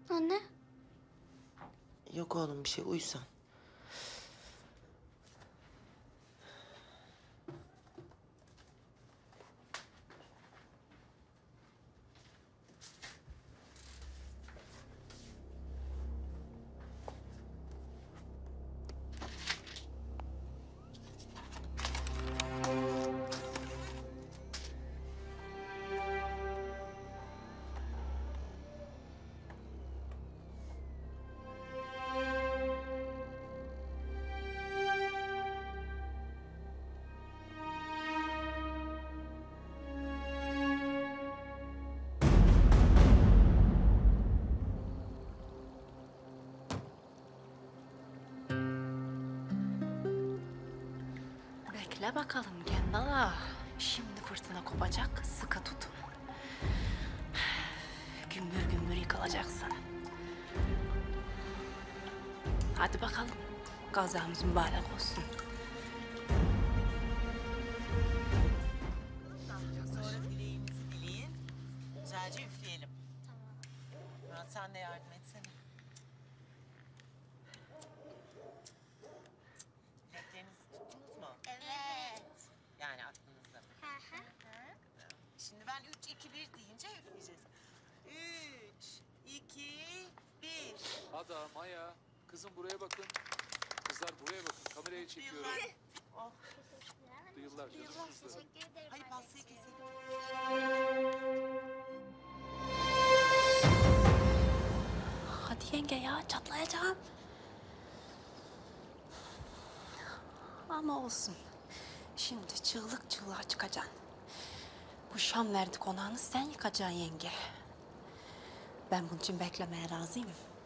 Anne. Yok oğlum bir şey, uyu sen. Bekle bakalım Gendala. Şimdi fırtına kopacak, sıkı tutun. Gümbür gümbür yıkılacaksın. Hadi bakalım, gazamız mübarek olsun. Sonra dileğinizi dileyin. Güzelce üfleyelim. Tamam. Murat sen de yardım etsene. Dileklerinizi tuttunuz mu? Evet. Yani aklınızda. Hı hı. Şimdi ben 3, 2, 1 deyince üfleyeceğiz. 3, 2, 1. Ada, Maya, kızım buraya bakın. Kızlar buraya bakın, kameraya çekiyorum. Oh. Duyurlar canım kızlar. Teşekkür ederim. Hadi pastayı keselim. Hadi yenge ya, çatlayacağım. Ama olsun. Şimdi çığlık çığlığa çıkacaksın. Bu Şam verdi konağını sen yıkacaksın yenge. Ben bunun için beklemeye razıyım.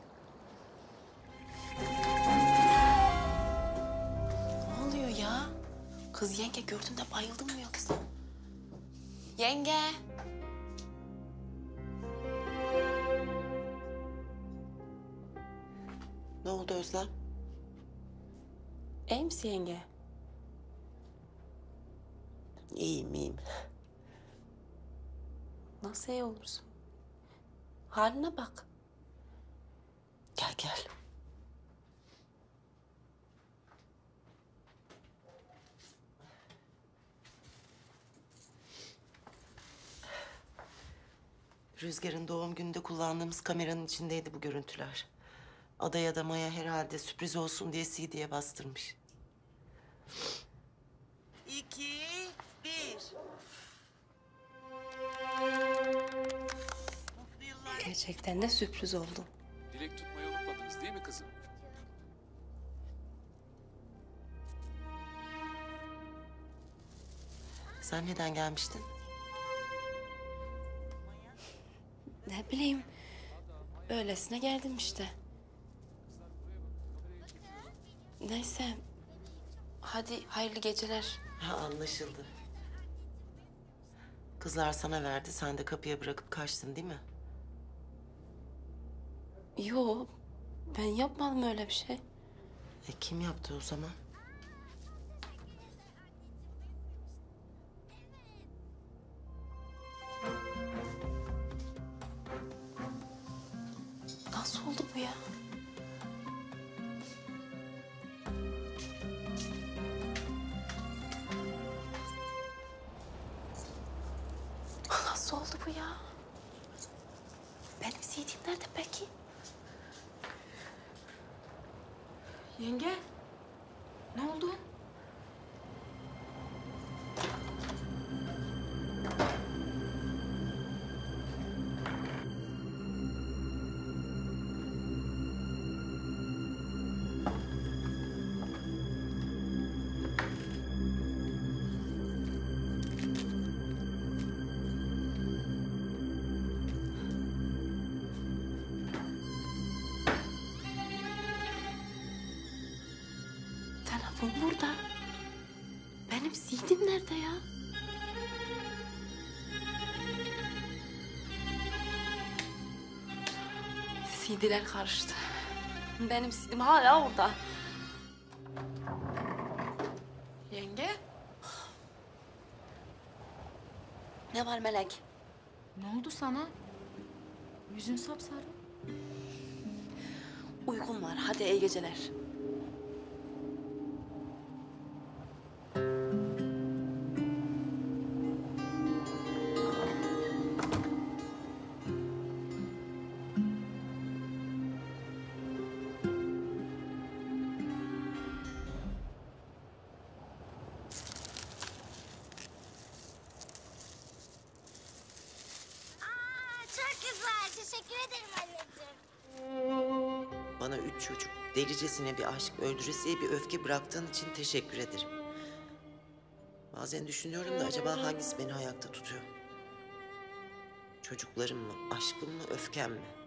Ne oluyor ya? Kız yenge gördün de bayıldın mı yoksa? Yenge. Ne oldu Özlem? İyi misin yenge? İyiyim, iyiyim. Nasıl iyi olursun? Haline bak. Gel gel. Rüzgar'ın doğum gününde kullandığımız kameranın içindeydi bu görüntüler. Adaya da Maya herhalde sürpriz olsun diye CD'ye bastırmış. 2, 1. Mutlu yıllar. Gerçekten de sürpriz oldu. Dilek tutmayı unutmadınız değil mi kızım? Sen neden gelmiştin? Ne bileyim. Öylesine geldim işte. Neyse. Hadi hayırlı geceler. Ha, anlaşıldı. Kızlar sana verdi, sen de kapıya bırakıp kaçtın değil mi? Yo, ben yapmadım öyle bir şey. Kim yaptı o zaman? Nasıl oldu bu ya? Nasıl oldu bu ya? Benim CD'm nerede peki? Yenge, ne oldu? Telefon burada. Benim CD'm nerede ya? CD'ler karıştı. Benim CD'm hala orada. Yenge? Ne var Melek? Ne oldu sana? Yüzün sapsarı. Uykum var. Hadi iyi geceler. Çok güzel. Teşekkür ederim anneciğim. Bana 3 çocuk, delicesine bir aşk, öldüresiye bir öfke bıraktığın için teşekkür ederim. Bazen düşünüyorum da acaba hangisi beni ayakta tutuyor? Çocuklarım mı, aşkım mı, öfkem mi?